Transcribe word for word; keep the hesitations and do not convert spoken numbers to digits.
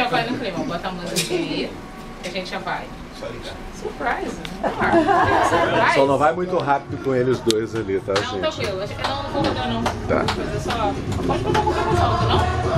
já vai no clima, bota a música aí, que a gente já vai. Surprise! Surprise! Só não vai muito rápido com eles dois ali, tá, não, gente? Não, tranquilo. Eu não vou mudar, não. Tá. Fazer só... Pode botar qualquer coisa alta, não?